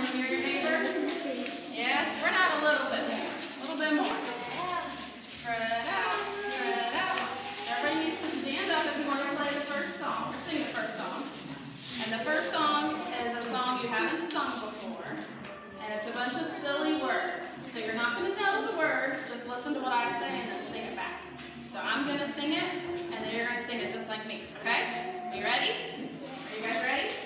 near your neighbor? Yes, spread out a little bit more. A little bit more. Spread out, spread out. Everybody needs to stand up if you want to play the first song, or sing the first song. And the first song is a song you haven't sung before. And it's a bunch of silly words. So you're not going to know the words, just listen to what I say and then sing it back. So I'm going to sing it, and then you're going to sing it just like me, okay? Are you ready? Are you guys ready?